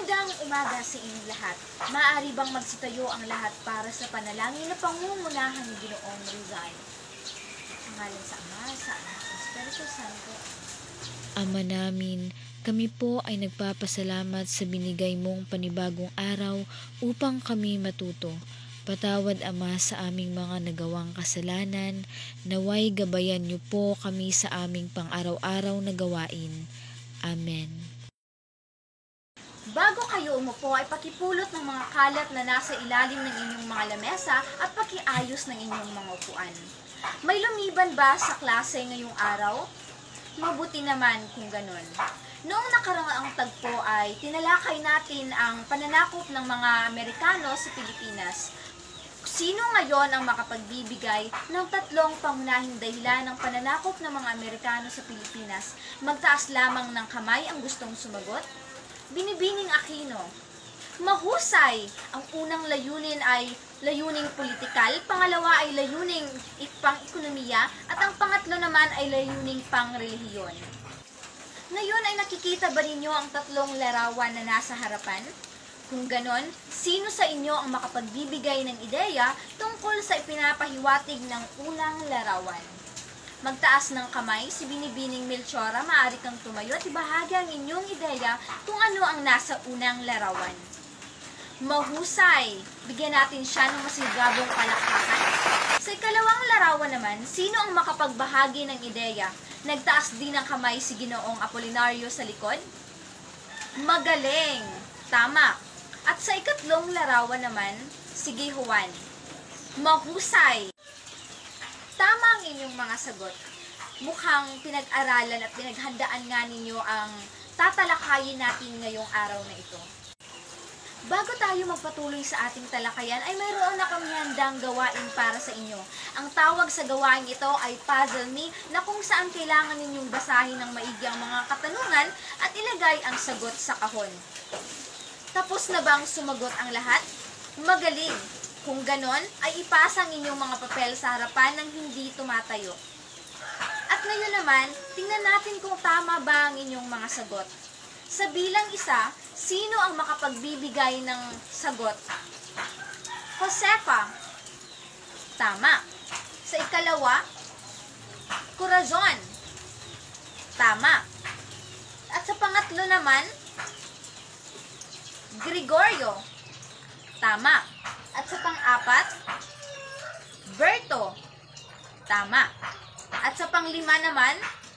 Magandang umaga sa inyong lahat. Maaari bang magsitayo ang lahat para sa panalangin na pangungunahan ni Ginoong Rizal? Sa ngalan sa Ama, sa Anak, sa Espiritu Santo. Ama namin, kami po ay nagpapasalamat sa binigay mong panibagong araw upang kami matuto. Patawad, Ama, sa aming mga nagawang kasalanan. Naway gabayan niyo po kami sa aming pang-araw-araw na gawain. Amen. Bago kayo umupo ay pakipulot ng mga kalat na nasa ilalim ng inyong mga lamesa at pakiayos ng inyong mga upuan. May lumiban ba sa klase ngayong araw? Mabuti naman kung ganon. Noong nakaraang tagpo ay tinalakay natin ang pananakop ng mga Amerikano sa Pilipinas. Sino ngayon ang makapagbibigay ng tatlong pangunahing dahilan ng pananakop ng mga Amerikano sa Pilipinas? Magtaas lamang ng kamay ang gustong sumagot? Binibining Aquino. Mahusay! Ang unang layunin ay layuning politikal, pangalawa ay layuning pang-ekonomiya, at ang pangatlo naman ay layuning pang-relihiyon. Ngayon ay nakikita ba ninyo ang tatlong larawan na nasa harapan? Kung ganon, sino sa inyo ang makapagbibigay ng ideya tungkol sa ipinapahiwatig ng unang larawan? Magtaas ng kamay si Binibining Melchora, maaari kang tumayo at ibahagi ang inyong ideya kung ano ang nasa unang larawan. Mahusay! Bigyan natin siya ng masigabong palakpakan. Sa ikalawang larawan naman, sino ang makapagbahagi ng ideya? Nagtaas din ng kamay si Ginoong Apolinario sa likod? Magaling! Tama! At sa ikatlong larawan naman, si Juan. Mahusay! Tama ang inyong mga sagot. Mukhang pinag-aralan at pinaghandaan nga ninyo ang tatalakayin natin ngayong araw na ito. Bago tayo magpatuloy sa ating talakayan, ay mayroon na kami handang gawain para sa inyo. Ang tawag sa gawain ito ay Puzzle Me, na kung saan kailangan ninyong basahin ng maigi ang mga katanungan at ilagay ang sagot sa kahon. Tapos na bang sumagot ang lahat? Magaling! Kung ganon, ay ipasa ang inyong mga papel sa harapan ng hindi tumatayo. At ngayon naman, tingnan natin kung tama ba ang inyong mga sagot. Sa bilang isa, sino ang makapagbibigay ng sagot? Josefa. Tama. Sa ikalawa, Corazon. Tama. At sa pangatlo naman, Gregorio. Tama. At sa pang-apat, Berto. Tama. At sa pang-lima naman,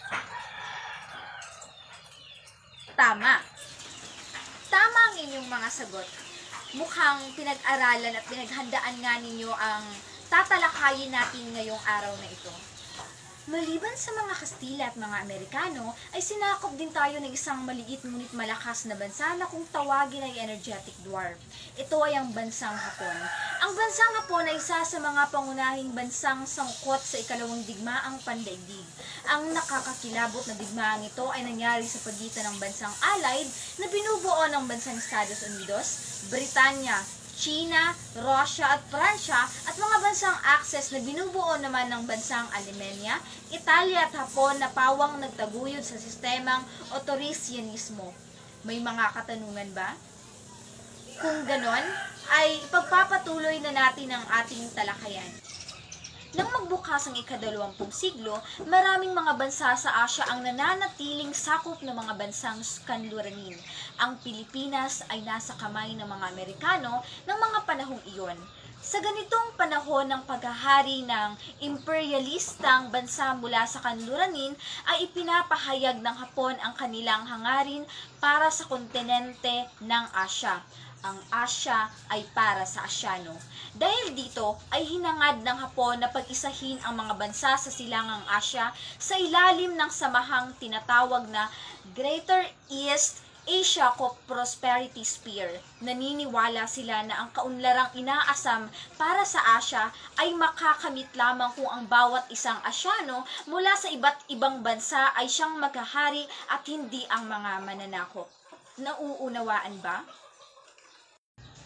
tama. Tama ang inyong mga sagot. Mukhang pinag-aralan at pinaghandaan nga ninyo ang tatalakayin natin ngayong araw na ito. Maliban sa mga Kastila at mga Amerikano, ay sinakop din tayo ng isang maliit ngunit malakas na bansa na kung tawagin ay energetic dwarf. Ito ay ang bansang Hapon. Ang bansang Hapon ay isa sa mga pangunahing bansang sangkot sa ikalawang digmaang pandaigdig. Ang nakakakilabot na digmaang ito ay nangyari sa pagitan ng bansang Allied na binubuo ng bansang Estados Unidos, Britanya, China, Russia at Pransya at mga bansang Axis na binubuo naman ng bansang Alemania, Italia at Hapon na pawang nagtaguyod sa sistemang Autoritarismo. May mga katanungan ba? Kung ganon, ay ipagpapatuloy na natin ang ating talakayan. Nang magbukas ang ika-20 siglo, maraming mga bansa sa Asya ang nananatiling sakop ng mga bansang kanluranin. Ang Pilipinas ay nasa kamay ng mga Amerikano ng mga panahong iyon. Sa ganitong panahon ng paghahari ng imperialistang bansa mula sa kanluranin, ay ipinapahayag ng Hapon ang kanilang hangarin para sa kontinente ng Asya. Ang Asya ay para sa Asyano. Dahil dito ay hinangad ng Hapon na pag-isahin ang mga bansa sa silangang Asya sa ilalim ng samahang tinatawag na Greater East Asia Prosperity Sphere. Naniniwala sila na ang kaunlarang inaasam para sa Asya ay makakamit lamang kung ang bawat isang Asyano mula sa iba't ibang bansa ay siyang maghahari at hindi ang mga mananakop. Nauunawaan ba?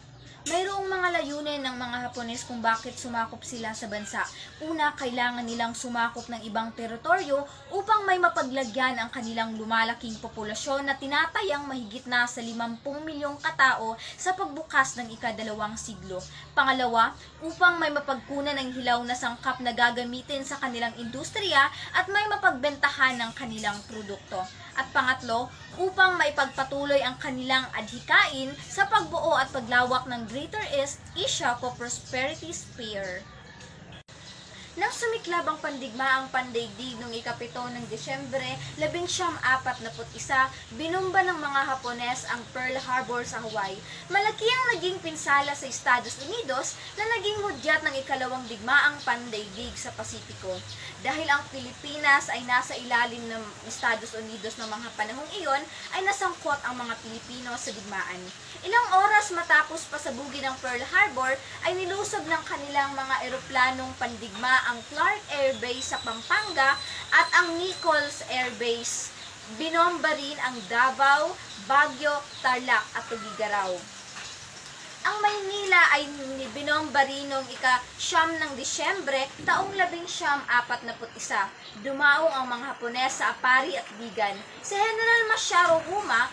Mayroong mga layunin ng mga Hapones kung bakit sumakop sila sa bansa. Una, kailangan nilang sumakop ng ibang teritoryo upang may mapaglagyan ang kanilang lumalaking populasyon na tinatayang mahigit na sa 50 milyong katao sa pagbukas ng ika-2 siglo. Pangalawa, upang may mapagkunan ng hilaw na sangkap na gagamitin sa kanilang industriya at may mapagbentahan ng kanilang produkto. At pangatlo, upang maipagpatuloy ang kanilang adhikain sa pagbuo at paglawak ng Greater East Asia Co-Prosperity Sphere. Nang sumiklab ang pandigmaang pandaigdig noong ika-7 ng Disyembre 1941, binumba ng mga Hapones ang Pearl Harbor sa Hawaii. Malaki ang naging pinsala sa Estados Unidos na naging hudyat ng ikalawang digmaang pandaigdig sa Pasipiko. Dahil ang Pilipinas ay nasa ilalim ng Estados Unidos ng mga panahong iyon, ay nasangkot ang mga Pilipino sa digmaan. Ilang oras matapos pasabugin ng Pearl Harbor, ay nilusob ng kanilang mga eroplanong pandigma ang Clark Air Base sa Pampanga at ang Nichols Air Base. Binomba rin ang Davao, Baguio, Tarlac at Tugigaraw. Ang Maynila ay binomba rin noong ika-9 ng Disyembre taong 1941. Dumaong ang mga Hapones sa Apari at Bigan. Si General Masyaro Huma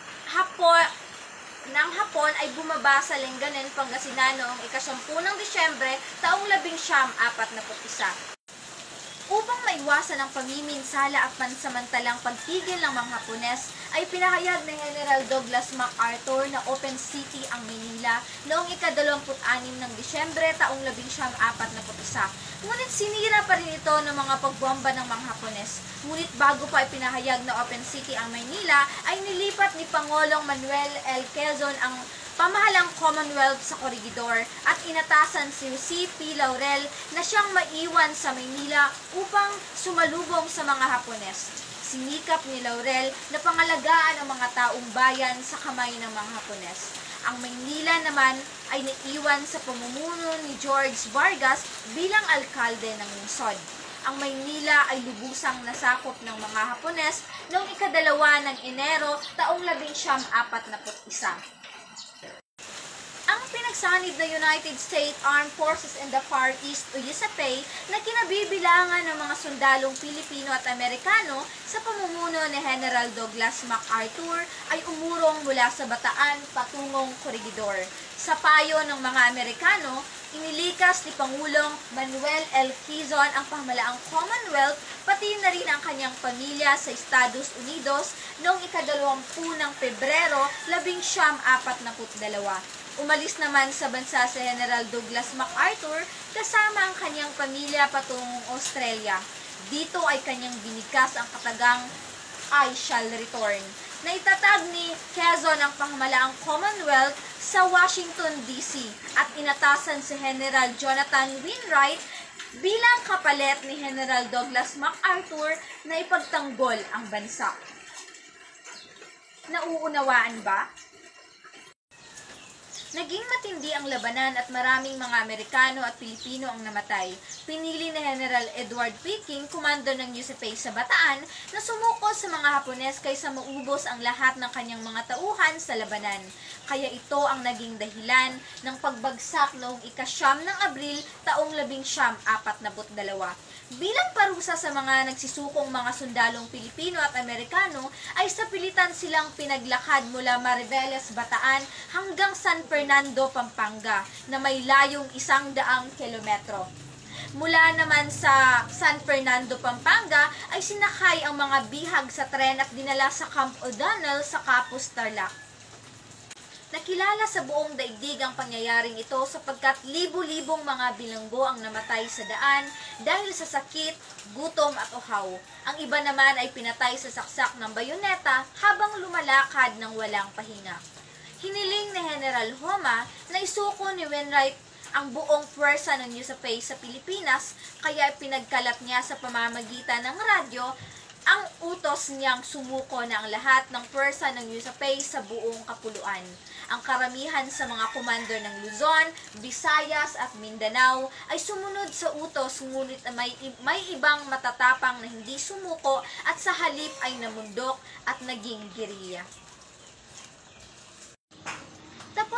ng Hapon ay bumaba sa Lenganen, Pangasinan noong ika-10 ng Disyembre taong 1941. Upang maiwasan ang pamiminsala at pansamantalang pagtigil ng mga Hapones, ay pinahayag ni General Douglas MacArthur na open city ang Maynila noong ika-26 ng Disyembre taong 1941. Ngunit sinira pa rin ito ng mga pagbomba ng mga Hapones. Ngunit bago pa ipinahayag na open city ang Maynila, ay nilipat ni Pangulong Manuel L. Quezon ang pamahalang Commonwealth sa Corregidor at inatasan si Jose P. Laurel na siyang maiwan sa Maynila upang sumalubong sa mga Hapones. Sinikap ni Laurel na pangalagaan ang mga taong bayan sa kamay ng mga Hapones. Ang Maynila naman ay naiwan sa pamumuno ni George Vargas bilang alkalde ng lungsod. Ang Maynila ay lubusang nasakop ng mga Hapones noong ika-2 ng Enero taong 1941. Ang pinagsanib na United States Armed Forces in the Far East o USAPE na kinabibilangan ng mga sundalong Pilipino at Amerikano sa pamumuno ni General Douglas MacArthur ay umurong mula sa Bataan patungong Corregidor. Sa payo ng mga Amerikano, inilikas ni Pangulong Manuel L. Quezon ang pamahalaang Commonwealth pati na rin ang kanyang pamilya sa Estados Unidos noong ika-20 ng Pebrero 1942. Umalis naman sa bansa si General Douglas MacArthur kasama ang kanyang pamilya patungong Australia. Dito ay kanyang binigkas ang katagang I shall return. Naitatag ni Quezon ang pamahalaang Commonwealth sa Washington, D.C. at inatasan si General Jonathan Wainwright bilang kapalit ni General Douglas MacArthur na ipagtanggol ang bansa. Nauunawaan ba? Naging matindi ang labanan at maraming mga Amerikano at Pilipino ang namatay. Pinili ni General Edward P. King, komando ng USAPE sa Bataan, na sumuko sa mga Hapones kaysa maubos ang lahat ng kanyang mga tauhan sa labanan. Kaya ito ang naging dahilan ng pagbagsak noong ika-9 ng Abril taong 1942. Bilang parusa sa mga nagsusukong mga sundalong Pilipino at Amerikano, ay sapilitan silang pinaglakad mula Mariveles, Bataan hanggang San Fernando, Pampanga na may layong 100 kilometro. Mula naman sa San Fernando, Pampanga ay sinakay ang mga bihag sa tren at dinala sa Camp O'Donnell sa Capus, Tarlac. Nakilala sa buong daigdig ang pangyayaring ito sapagkat libu-libong mga bilanggo ang namatay sa daan dahil sa sakit, gutom at uhaw. Ang iba naman ay pinatay sa saksak ng bayoneta habang lumalakad ng walang pahinga. Hiniling ni General Homa na isuko ni Wainwright ang buong puwersa ng USAPE sa Pilipinas, kaya pinagkalat niya sa pamamagitan ng radyo ang utos niyang sumuko na ang lahat ng puwersa ng USAPE sa buong kapuluan. Ang karamihan sa mga komando ng Luzon, Visayas at Mindanao ay sumunod sa utos, ngunit may ibang matatapang na hindi sumuko at sa halip ay namundok at naging geriya. Tapos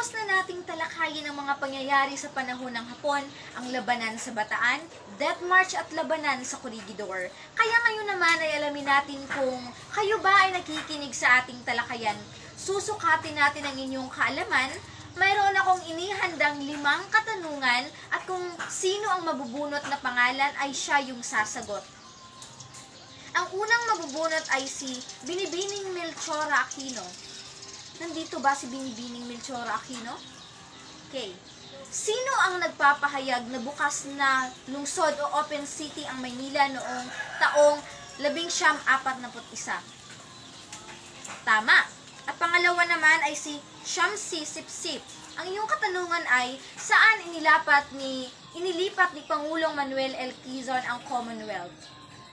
Tapos na nating talakayin ang mga pangyayari sa panahon ng Hapon, ang labanan sa Bataan, Death March at labanan sa Corregidor. Kaya ngayon naman ay alamin natin kung kayo ba ay nakikinig sa ating talakayan. Susukatin natin ang inyong kaalaman. Mayroon akong inihandang 5 katanungan at kung sino ang mabubunot na pangalan ay siya yung sasagot. Ang unang mabubunot ay si Binibining Melchora Aquino. Nandito ba si Binibining Melchora Aquino? Okay. Sino ang nagpapahayag na bukas na lungsod o open city ang Maynila noong taong 1941? Tama. At pangalawa naman ay si Shamsi Sipsip. Ang iyong katanungan ay, saan inilipat ni Pangulong Manuel L. Quezon ang Commonwealth?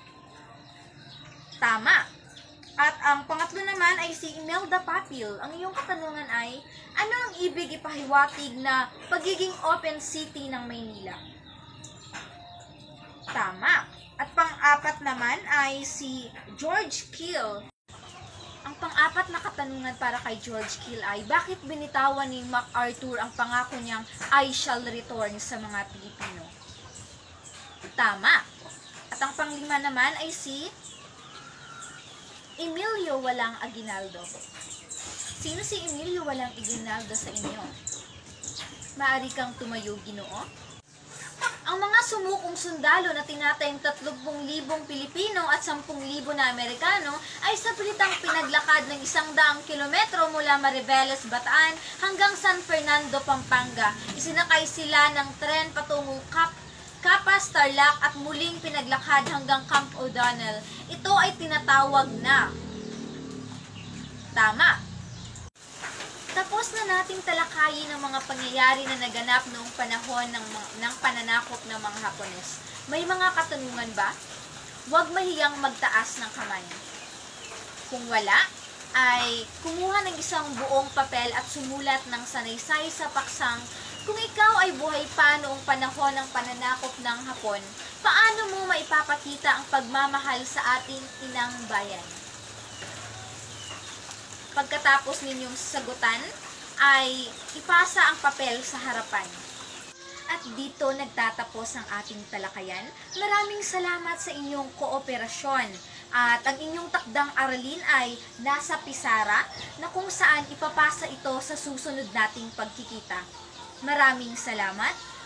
Tama. At ang pangatlo naman ay si Imelda Papil. Ang iyong katanungan ay, ano ang ibig ipahiwatig na pagiging open city ng Maynila? Tama. At pang-apat naman ay si George Kiel. Ang pang-apat na katanungan para kay George Kiel ay, bakit binitawan ni MacArthur ang pangako niyang I shall return sa mga Pilipino? Tama. At ang panglima naman ay si Emilio Walang Aguinaldo. Sino si Emilio Walang Aguinaldo sa inyo? Maaari kang tumayo, Ginoo? Ang mga sumukong sundalo na tinatayong 30,000 Pilipino at 10,000 na Amerikano ay sa pilitang pinaglakad ng 100 kilometro mula Mariveles, Bataan hanggang San Fernando, Pampanga. Isinakay sila ng tren patungong Capas, Tarlac at muling pinaglakad hanggang Camp O'Donnell. Ito ay tinatawag na tama. Tapos na nating talakayin ang mga pangyayari na naganap noong panahon ng pananakop ng mga Hapones. May mga katanungan ba? Huwag mahiyang magtaas ng kamay. Kung wala, ay kumuha ng isang buong papel at sumulat ng sanaysay sa paksang, kung ikaw ay buhay pa noong panahon ng pananakop ng Hapon, paano mo maipapakita ang pagmamahal sa ating inang bayan? Pagkatapos ninyong sagutan, ay ipasa ang papel sa harapan. At dito nagtatapos ang ating talakayan. Maraming salamat sa inyong kooperasyon. At ang inyong takdang aralin ay nasa pisara na kung saan ipapasa ito sa susunod nating pagkikita. Maraming salamat.